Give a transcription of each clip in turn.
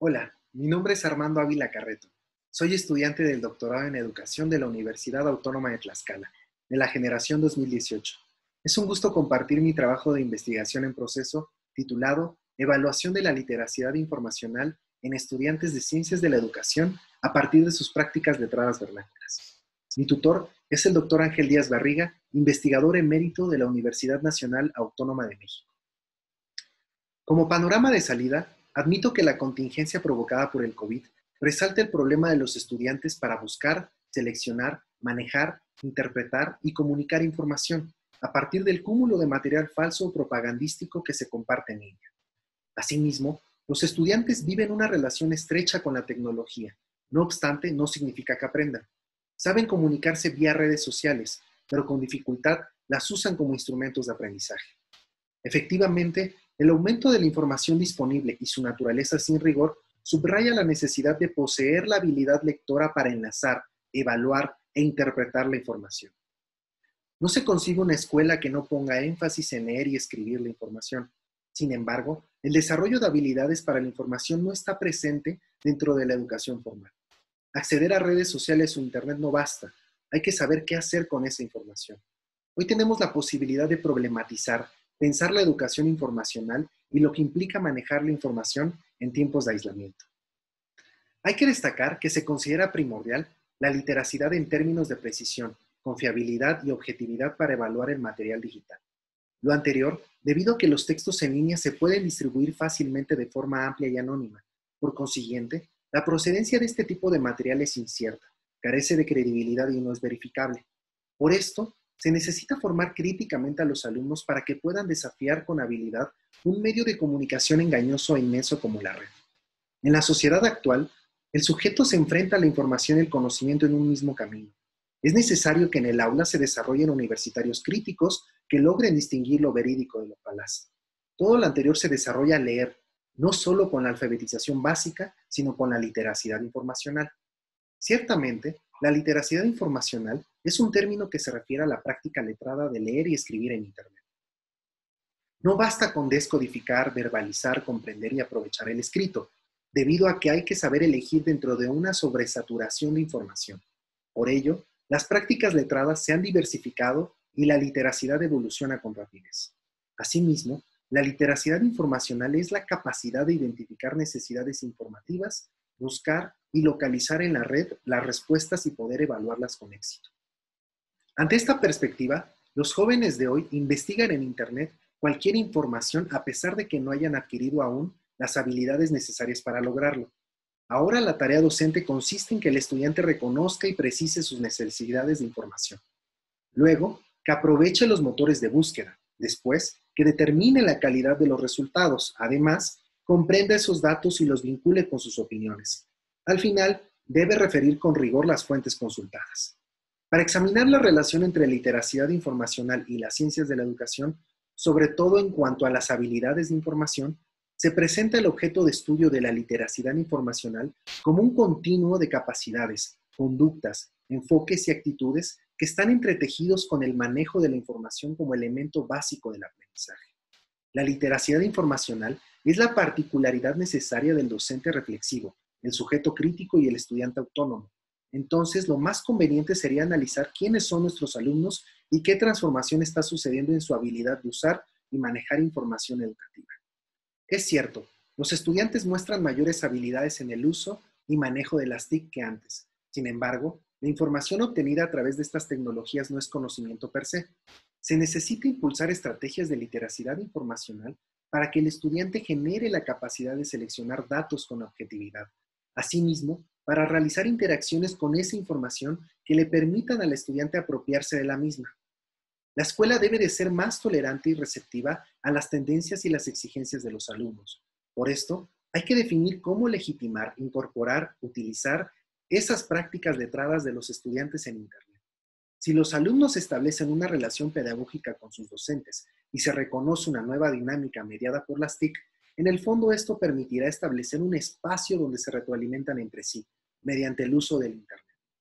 Hola, mi nombre es Armando Ávila Carreto. Soy estudiante del doctorado en Educación de la Universidad Autónoma de Tlaxcala, de la generación 2018. Es un gusto compartir mi trabajo de investigación en proceso titulado Evaluación de la literacidad informacional en estudiantes de Ciencias de la Educación a partir de sus prácticas letradas vernáculas. Mi tutor es el doctor Ángel Díaz Barriga, investigador emérito de la Universidad Nacional Autónoma de México. Como panorama de salida, admito que la contingencia provocada por el COVID resalta el problema de los estudiantes para buscar, seleccionar, manejar, interpretar y comunicar información a partir del cúmulo de material falso o propagandístico que se comparte en ella. Asimismo, los estudiantes viven una relación estrecha con la tecnología. No obstante, no significa que aprendan. Saben comunicarse vía redes sociales, pero con dificultad las usan como instrumentos de aprendizaje. Efectivamente, el aumento de la información disponible y su naturaleza sin rigor subraya la necesidad de poseer la habilidad lectora para enlazar, evaluar e interpretar la información. No se concibe una escuela que no ponga énfasis en leer y escribir la información. Sin embargo, el desarrollo de habilidades para la información no está presente dentro de la educación formal. Acceder a redes sociales o internet no basta. Hay que saber qué hacer con esa información. Hoy tenemos la posibilidad de problematizar, pensar la educación informacional y lo que implica manejar la información en tiempos de aislamiento. Hay que destacar que se considera primordial la literacidad en términos de precisión, confiabilidad y objetividad para evaluar el material digital. Lo anterior, debido a que los textos en línea se pueden distribuir fácilmente de forma amplia y anónima. Por consiguiente, la procedencia de este tipo de material es incierta, carece de credibilidad y no es verificable. Por esto, se necesita formar críticamente a los alumnos para que puedan desafiar con habilidad un medio de comunicación engañoso e inmenso como la red. En la sociedad actual, el sujeto se enfrenta a la información y el conocimiento en un mismo camino. Es necesario que en el aula se desarrollen universitarios críticos que logren distinguir lo verídico de lo falaz. Todo lo anterior se desarrolla al leer, no solo con la alfabetización básica, sino con la literacidad informacional. Ciertamente, la literacidad informacional es un término que se refiere a la práctica letrada de leer y escribir en Internet. No basta con descodificar, verbalizar, comprender y aprovechar el escrito, debido a que hay que saber elegir dentro de una sobresaturación de información. Por ello, las prácticas letradas se han diversificado y la literacidad evoluciona con rapidez. Asimismo, la literacidad informacional es la capacidad de identificar necesidades informativas, buscar y localizar en la red las respuestas y poder evaluarlas con éxito. Ante esta perspectiva, los jóvenes de hoy investigan en Internet cualquier información a pesar de que no hayan adquirido aún las habilidades necesarias para lograrlo. Ahora la tarea docente consiste en que el estudiante reconozca y precise sus necesidades de información. Luego, que aproveche los motores de búsqueda. Después, que determine la calidad de los resultados. Además, comprenda esos datos y los vincule con sus opiniones. Al final, debe referir con rigor las fuentes consultadas. Para examinar la relación entre literacidad informacional y las ciencias de la educación, sobre todo en cuanto a las habilidades de información, se presenta el objeto de estudio de la literacidad informacional como un continuo de capacidades, conductas, enfoques y actitudes que están entretejidos con el manejo de la información como elemento básico del aprendizaje. La literacidad informacional es la particularidad necesaria del docente reflexivo, el sujeto crítico y el estudiante autónomo. Entonces, lo más conveniente sería analizar quiénes son nuestros alumnos y qué transformación está sucediendo en su habilidad de usar y manejar información educativa. Es cierto, los estudiantes muestran mayores habilidades en el uso y manejo de las TIC que antes. Sin embargo, la información obtenida a través de estas tecnologías no es conocimiento per se. Se necesita impulsar estrategias de literacidad informacional para que el estudiante genere la capacidad de seleccionar datos con objetividad. Asimismo, para realizar interacciones con esa información que le permitan al estudiante apropiarse de la misma. La escuela debe de ser más tolerante y receptiva a las tendencias y las exigencias de los alumnos. Por esto, hay que definir cómo legitimar, incorporar, utilizar esas prácticas letradas de los estudiantes en Internet. Si los alumnos establecen una relación pedagógica con sus docentes y se reconoce una nueva dinámica mediada por las TIC, en el fondo esto permitirá establecer un espacio donde se retroalimentan entre sí, mediante el uso del Internet.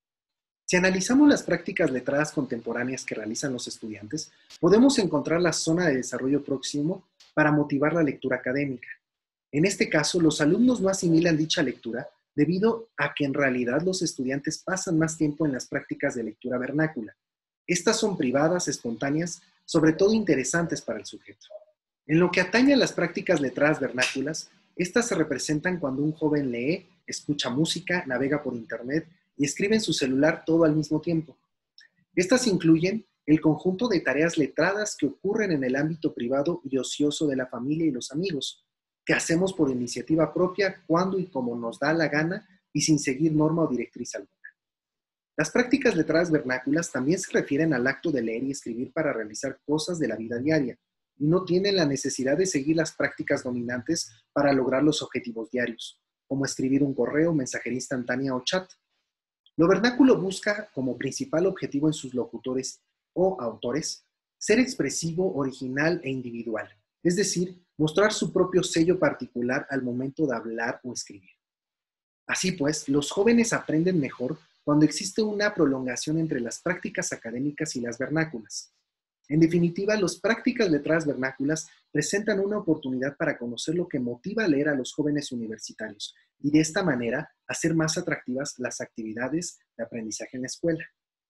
Si analizamos las prácticas letradas contemporáneas que realizan los estudiantes, podemos encontrar la zona de desarrollo próximo para motivar la lectura académica. En este caso, los alumnos no asimilan dicha lectura debido a que en realidad los estudiantes pasan más tiempo en las prácticas de lectura vernácula. Estas son privadas, espontáneas, sobre todo interesantes para el sujeto. En lo que atañe a las prácticas letradas vernáculas, estas se representan cuando un joven lee, escucha música, navega por internet y escribe en su celular todo al mismo tiempo. Estas incluyen el conjunto de tareas letradas que ocurren en el ámbito privado y ocioso de la familia y los amigos, que hacemos por iniciativa propia cuando y como nos da la gana y sin seguir norma o directriz alguna. Las prácticas letradas vernáculas también se refieren al acto de leer y escribir para realizar cosas de la vida diaria, y no tienen la necesidad de seguir las prácticas dominantes para lograr los objetivos diarios, como escribir un correo, mensajería instantánea o chat. Lo vernáculo busca como principal objetivo en sus locutores o autores ser expresivo, original e individual, es decir, mostrar su propio sello particular al momento de hablar o escribir. Así pues, los jóvenes aprenden mejor cuando existe una prolongación entre las prácticas académicas y las vernáculas. En definitiva, las prácticas letradas vernáculas presentan una oportunidad para conocer lo que motiva a leer a los jóvenes universitarios y de esta manera hacer más atractivas las actividades de aprendizaje en la escuela.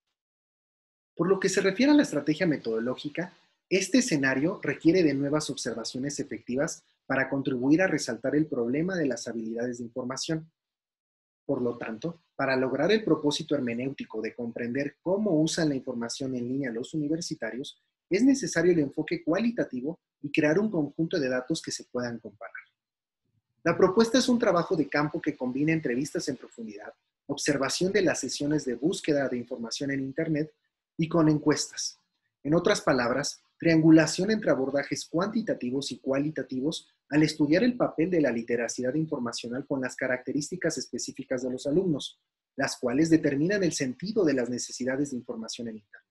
Por lo que se refiere a la estrategia metodológica, este escenario requiere de nuevas observaciones efectivas para contribuir a resaltar el problema de las habilidades de información. Por lo tanto, para lograr el propósito hermenéutico de comprender cómo usan la información en línea los universitarios, es necesario el enfoque cualitativo y crear un conjunto de datos que se puedan comparar. La propuesta es un trabajo de campo que combina entrevistas en profundidad, observación de las sesiones de búsqueda de información en Internet y con encuestas. En otras palabras, triangulación entre abordajes cuantitativos y cualitativos al estudiar el papel de la literacidad informacional con las características específicas de los alumnos, las cuales determinan el sentido de las necesidades de información en Internet.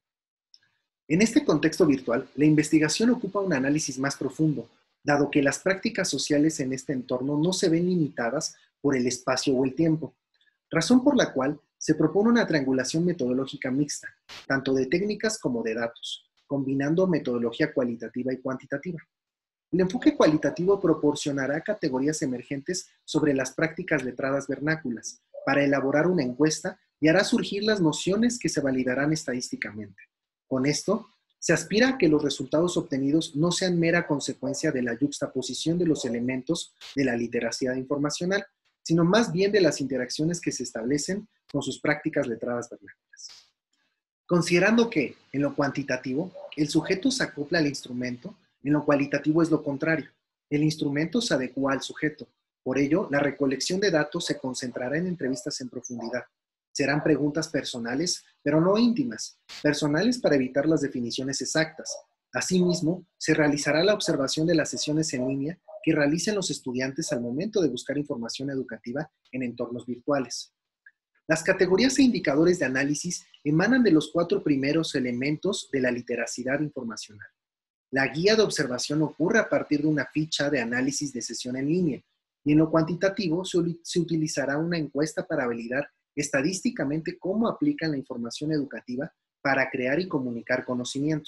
En este contexto virtual, la investigación ocupa un análisis más profundo, dado que las prácticas sociales en este entorno no se ven limitadas por el espacio o el tiempo, razón por la cual se propone una triangulación metodológica mixta, tanto de técnicas como de datos, combinando metodología cualitativa y cuantitativa. El enfoque cualitativo proporcionará categorías emergentes sobre las prácticas letradas vernáculas para elaborar una encuesta y hará surgir las nociones que se validarán estadísticamente. Con esto, se aspira a que los resultados obtenidos no sean mera consecuencia de la yuxtaposición de los elementos de la literacidad informacional, sino más bien de las interacciones que se establecen con sus prácticas letradas vernáculas. Considerando que, en lo cuantitativo, el sujeto se acopla al instrumento, en lo cualitativo es lo contrario. El instrumento se adecua al sujeto. Por ello, la recolección de datos se concentrará en entrevistas en profundidad. Serán preguntas personales, pero no íntimas, personales para evitar las definiciones exactas. Asimismo, se realizará la observación de las sesiones en línea que realicen los estudiantes al momento de buscar información educativa en entornos virtuales. Las categorías e indicadores de análisis emanan de los 4 primeros elementos de la literacidad informacional. La guía de observación ocurre a partir de una ficha de análisis de sesión en línea, y en lo cuantitativo se utilizará una encuesta para validar estadísticamente cómo aplican la información educativa para crear y comunicar conocimiento.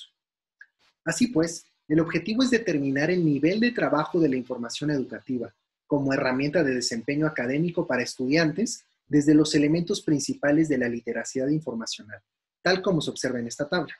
Así pues, el objetivo es determinar el nivel de trabajo de la información educativa como herramienta de desempeño académico para estudiantes desde los elementos principales de la literacidad informacional, tal como se observa en esta tabla.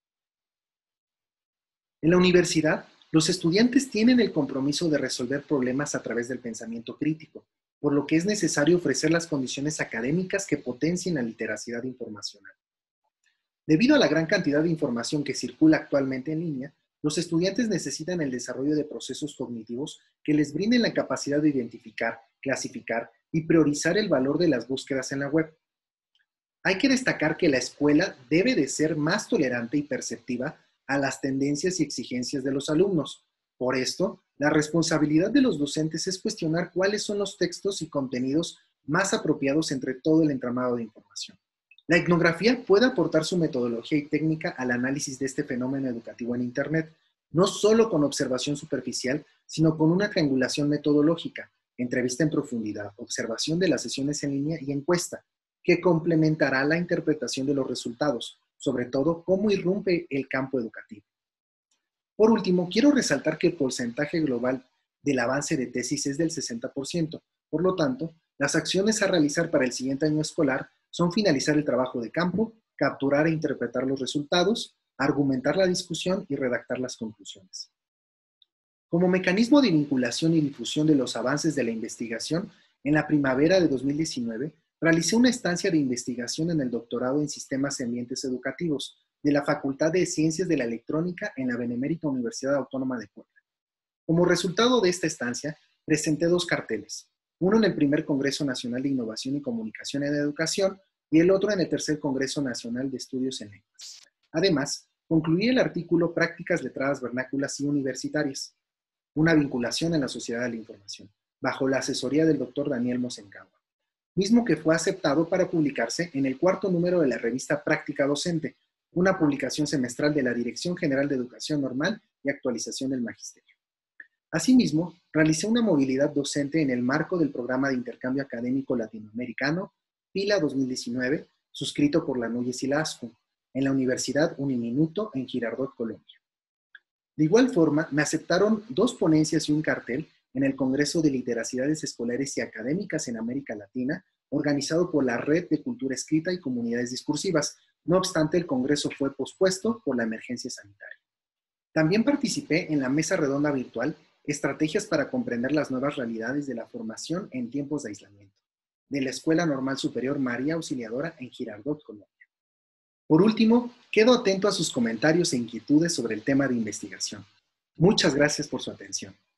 En la universidad, los estudiantes tienen el compromiso de resolver problemas a través del pensamiento crítico, por lo que es necesario ofrecer las condiciones académicas que potencien la literacidad informacional. Debido a la gran cantidad de información que circula actualmente en línea, los estudiantes necesitan el desarrollo de procesos cognitivos que les brinden la capacidad de identificar, clasificar y priorizar el valor de las búsquedas en la web. Hay que destacar que la escuela debe de ser más tolerante y perceptiva a las tendencias y exigencias de los alumnos. Por esto, la responsabilidad de los docentes es cuestionar cuáles son los textos y contenidos más apropiados entre todo el entramado de información. La etnografía puede aportar su metodología y técnica al análisis de este fenómeno educativo en Internet, no solo con observación superficial, sino con una triangulación metodológica, entrevista en profundidad, observación de las sesiones en línea y encuesta, que complementará la interpretación de los resultados, sobre todo cómo irrumpe el campo educativo. Por último, quiero resaltar que el porcentaje global del avance de tesis es del 60%. Por lo tanto, las acciones a realizar para el siguiente año escolar son finalizar el trabajo de campo, capturar e interpretar los resultados, argumentar la discusión y redactar las conclusiones. Como mecanismo de vinculación y difusión de los avances de la investigación, en la primavera de 2019 realicé una estancia de investigación en el doctorado en Sistemas y Ambientes Educativos de la Facultad de Ciencias de la Electrónica en la Benemérita Universidad Autónoma de Puebla. Como resultado de esta estancia, presenté 2 carteles, uno en el primer Congreso Nacional de Innovación y Comunicación en Educación y el otro en el tercer Congreso Nacional de Estudios en Lenguas. Además, concluí el artículo Prácticas letradas vernáculas y universitarias, una vinculación en la sociedad de la información, bajo la asesoría del Dr. Daniel Mosencagua, mismo que fue aceptado para publicarse en el 4º número de la revista Práctica Docente, una publicación semestral de la Dirección General de Educación Normal y Actualización del Magisterio. Asimismo, realicé una movilidad docente en el marco del Programa de Intercambio Académico Latinoamericano, PILA 2019, suscrito por la NUYES y la ASCO, en la Universidad Uniminuto en Girardot, Colombia. De igual forma, me aceptaron 2 ponencias y un cartel en el Congreso de Literacidades Escolares y Académicas en América Latina, organizado por la Red de Cultura Escrita y Comunidades Discursivas. No obstante, el Congreso fue pospuesto por la emergencia sanitaria. También participé en la mesa redonda virtual Estrategias para comprender las nuevas realidades de la formación en tiempos de aislamiento, de la Escuela Normal Superior María Auxiliadora en Girardot, Colombia. Por último, quedo atento a sus comentarios e inquietudes sobre el tema de investigación. Muchas gracias por su atención.